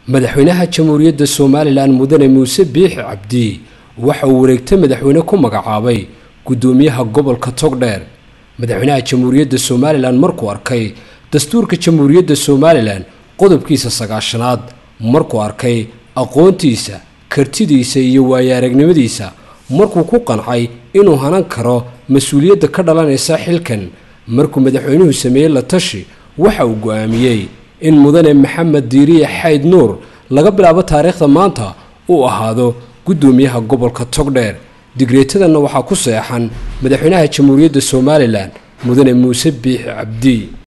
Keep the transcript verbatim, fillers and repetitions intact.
madaxweynaha jamhuuriyadda Soomaaliland mudane Muuse Biixi Cabdi waxa uu wareegtay madaxweyne ku magacaabay gudoomiyaha gobolka Togdheer. madaxweynaha jamhuuriyadda Soomaaliland markuu arkay dastuurka jamhuuriyadda Soomaaliland qodobkiisa sagaashanaad markuu arkay aqoontiisa kartidiisa iyo waayo-aragnimadiisa markuu ku qancay inuu hanan karo mas'uuliyadda ka dhalanaysa xilkan markuu madaxweynuhu sameeyay la tashi waxa uu go'aamiyay in mudane Maxamed Diiriye Xayd Nuur laga bilaabo taariikhda maanta uu ahaado gudoomiyaha gobolka Togdheer. digreetadana waxa ku saxan madaxweynaha jamhuuriyadda Soomaaliland mudane Muuse Biixi Cabdi.